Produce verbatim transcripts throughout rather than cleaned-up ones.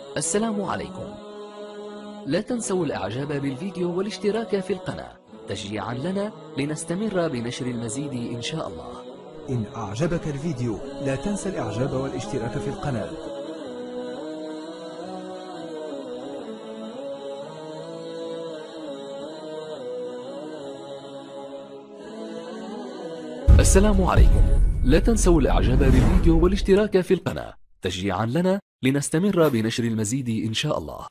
السلام عليكم. لا تنسوا الاعجاب بالفيديو والاشتراك في القناة تشجيعا لنا لنستمر بنشر المزيد ان شاء الله. إن أعجبك الفيديو لا تنسى الإعجاب والاشتراك في القناة. السلام عليكم. لا تنسوا الاعجاب بالفيديو والاشتراك في القناة تشجيعا لنا لنستمر بنشر المزيد ان شاء الله.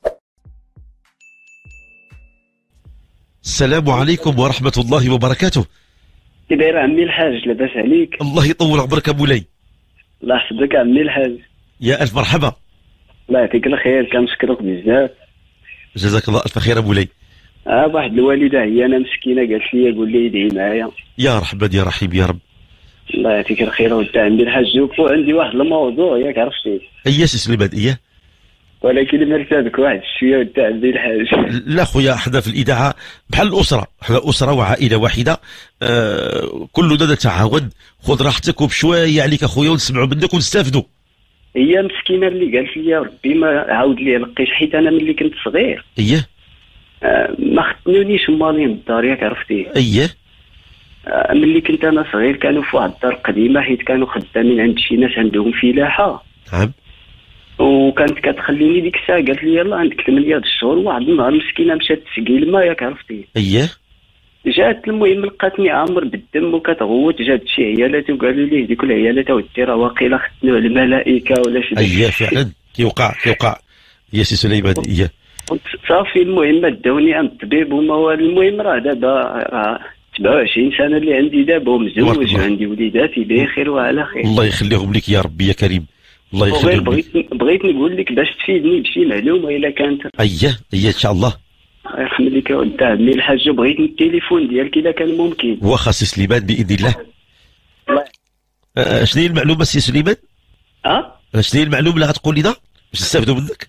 السلام عليكم ورحمة الله وبركاته. كي داير عمي الحاج؟ لاباس عليك؟ الله يطول عمرك مولاي. الله يحفظك عمي الحاج. يا ألف مرحبا. الله يعطيك الخير، كنشكرك بزاف. جزاك الله ألف خير مولاي. اه واحد الوالده هي انا مسكينه قالت لي قول لي ادعي معايا. يا رحمن يا رحيم يا رب. الله يعطيك الخير ودي عمي الحاج. وعندي واحد الموضوع ياك عرفتي. اييه سي سليمان اييه. ولكن مرتبك واحد شويه ودي عمي الحاج. لا خويا حنا في الإذاعة بحال الأسرة، حنا أسرة وعائلة واحدة. آه كلنا نتعاون. خذ راحتك وبشوية عليك اخويا ونسمعوا منك ونستافدوا. هي مسكينه اللي قالت لي ربي ما عاود لي لقيت، حيت انا ملي كنت صغير اييه آه ما خدنونيش مالين الدار ياك عرفتي. اييه آه ملي كنت انا صغير كانوا في واحد الدار قديمه، حيت كانوا خدامين عند شي ناس عندهم فلاحه. نعم. وكانت كتخليني ديك الساعه قالت لي يلاه عندك ثمانية د الشهور. واحد النهار مسكينه مشات تسقي الماء ياك عرفتي. اييه جات المهم لقاتني عامر بالدم وكتغوت. جات شي عيالات وقالوا لي هذيك العيالات ودي راه واقيلا خدنوا على الملائكه ولا شي. اييه فعلا كيوقع كيوقع يا سي سليمان. اييه صافي المهم داوني عند الطبيب وما والو. المهم راه دابا راه سبعة وعشرين سنه اللي عندي دابا ومزوج وعندي وليداتي بخير وعلى خير. الله يخليهم لك يا ربي يا كريم. الله غير يخليهم لك. بغيت بغيت نقول لك باش تفيدني بشي معلومه الا كانت. اييه اييه ان شاء الله. الله يرحم لك ودي عمي الحاج. بغيت التليفون ديالك اذا كان ممكن. واخا سي سليمان باذن الله. الله. آه شنو هي المعلومه سي سليمان؟ اه شنو هي المعلومه اللي غتقول لنا باش نستافدوا منك؟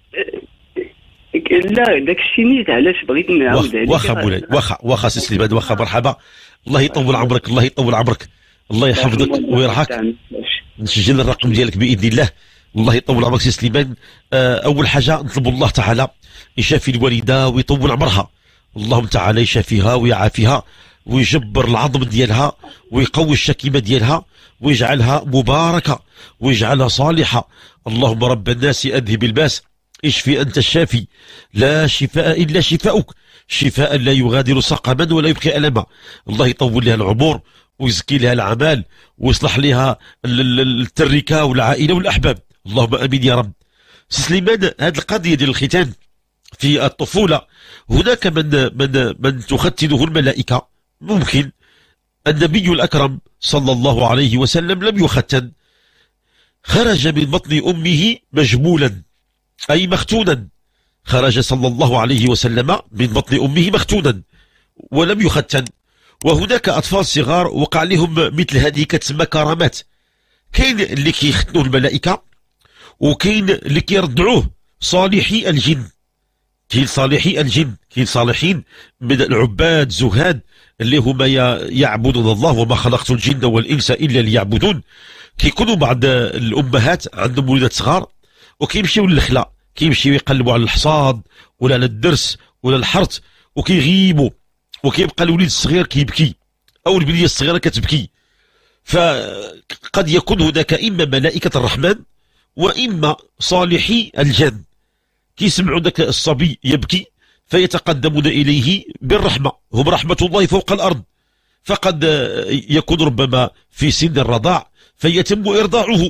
لا داك الشيء نيت علاش بغيت نعاود عليك. واخا مولاي واخا واخا سي سليمان واخا مرحبا. الله يطول عمرك الله يطول عمرك. الله يحفظك ويرعاك. نسجل الرقم ديالك باذن الله. الله يطول عمرك سي سليمان. آه اول حاجه نطلب الله تعالى يشافي الوالده ويطول عمرها. اللهم تعالى يشافيها ويعافيها ويجبر العظم ديالها ويقوي الشكيمه ديالها ويجعلها مباركه ويجعلها صالحه. اللهم رب الناس اذهب الباس اشفي انت الشافي لا شفاء الا شفاؤك شفاء لا يغادر سقما ولا يبقي الما. الله يطول لها العمر ويزكي لها العمال ويصلح لها التركه والعائله والاحباب. اللهم امين يا رب. سليمان هذه القضيه ديال الختان في الطفوله هناك من من من تختنه الملائكه. ممكن النبي الاكرم صلى الله عليه وسلم لم يختن، خرج من بطن امه مجمولا اي مختونا. خرج صلى الله عليه وسلم من بطن امه مختونا ولم يختن. وهناك اطفال صغار وقع لهم مثل هذه كتسمى كرامات. كاين اللي كيختنوا الملائكه وكاين اللي كيردعوه صالحي الجن. كاين صالحي الجن، كاين صالحين من العباد زهاد اللي هما يعبدون الله وما خلقت الجن والانس الا ليعبدون. كيكونوا بعض الامهات عندهم وليدات صغار وكيمشيو للخلا، كيمشيو يقلبوا على الحصاد ولا على الدرس ولا الحرث وكيغيبوا وكيبقى الوليد الصغير كيبكي او البنيه الصغيره كتبكي. فقد يكون هناك اما ملائكه الرحمن واما صالحي الجن. كيسمعوا ذاك الصبي يبكي فيتقدمون اليه بالرحمه، هم رحمه الله فوق الارض. فقد يكون ربما في سن الرضاع فيتم ارضاعه،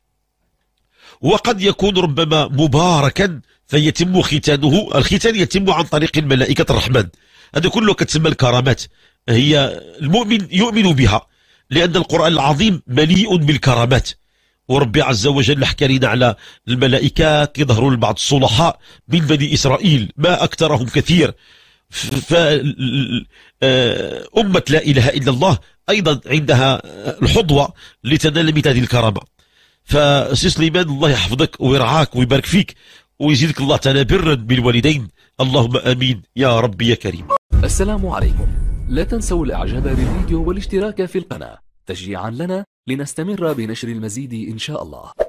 وقد يكون ربما مباركا فيتم ختانه. الختان يتم عن طريق الملائكه الرحمن. هذا كله كتسمى الكرامات. هي المؤمن يؤمن بها لان القران العظيم مليء بالكرامات. وربي عز وجل حكى لنا على الملائكة كيظهروا لبعض الصلحاء من بني إسرائيل ما أكثرهم كثير. فأمة لا إله إلا الله أيضا عندها الحظوة لتنال مثل هذه الكرامة. فسي سليمان الله يحفظك ويرعاك ويبارك فيك ويزيدك الله تعالى برا بالوالدين. اللهم آمين يا ربي يا كريم. السلام عليكم. لا تنسوا الاعجاب بالفيديو والاشتراك في القناة تشجيعا لنا لنستمر بنشر المزيد إن شاء الله.